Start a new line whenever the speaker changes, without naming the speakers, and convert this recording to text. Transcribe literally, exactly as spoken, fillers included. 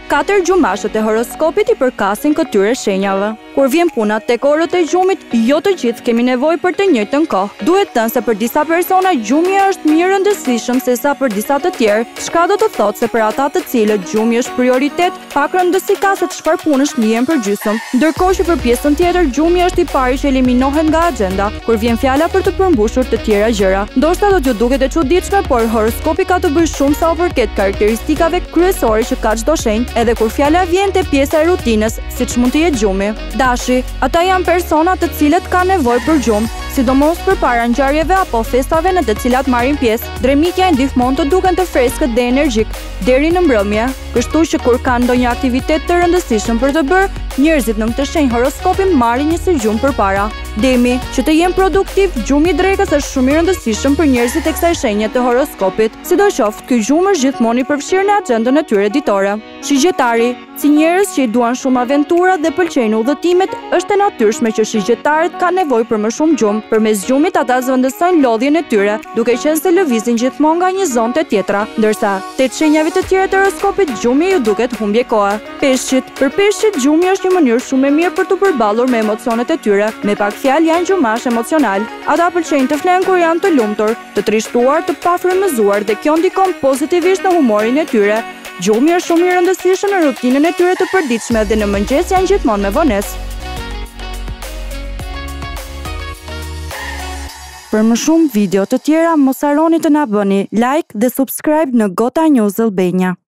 Katër gjumashët e horoskopit i përkasin këtyre shenjave. Kur vjen puna tek orët e gjumit, jo të gjithë kemi nevojë për të njëjtën kohë. Duhet thënë se për disa persona gjumi është më i rëndësishëm se sa për disa të tjerë, çka do të thotë se për ata të cilët gjumi është prioritet, pak rëndësi ka se çfarë punësh lihen për gjysmë. Ndërkohë që për pjesën tjetër gjumi është i pari që eliminohet nga agjenda kur vjen fjala për të përmbushur të tjera gjëra. Ndoshta do t'ju duket e çuditshme, por horoskopi ka të bëjë shumë sa u përket karakteristikave kryesore që ka çdo shenjë, edhe kur fjala vjen te pjesa e rutinës, siç mund të jetë gjumi. Dashi, ata janë persona të cilët kanë nevojë për gjumë, sidomos përpara ngjarjeve apo festave në të cilat marrin pjesë. Dremitja e ndihmon të duken të freskët dhe energjik deri në mbrëmje, kështu që kur kanë ndonjë aktivitet të rëndësishëm për të bërë, njerëzit në këtë shenjë horoskopi marrin një si gjumë përpara. Demi, që të jenë produktiv, gjumi i drekës është shumë i rëndësishëm për njerëzit e kësaj shenje të horoskopit. Sidoqoftë, ky gjumë është gjithmonë i përfshirë në agjendën e tyre ditore. Shigjetari, si njerëz që i duan shumë aventura dhe pëlqejnë udhëtimet, është e natyrshme që shigjetarët kanë nevojë për më shumë gjumë. Përmes gjumit ata zvendësojnë lodhjen e tyre, duke qenë se lëvizin gjithmonë nga një zonë te tjetra, ndërsa tet shenjave të tjera të horoskopit gjumi ju duket humbje kohe. Peshqit, për peshqit gjumi është një mënyrë shumë e mirë për të përballur me emocionet e tyre. Me pak fjalë janë gjumash emocional. Ata pëlqejnë të flenë kur janë të lumtur, të trishtuar, të pafrymëzuar dhe kjo ndikon pozitivisht në humorin e tyre. Gjumi është shumë i rëndësishëm në rutinën e tyre të përditshme dhe në mëngjes janë gjithmonë me vonesë. Për më shumë video të tjera, mos harroni të na bëni like dhe subscribe në Gota News Albania.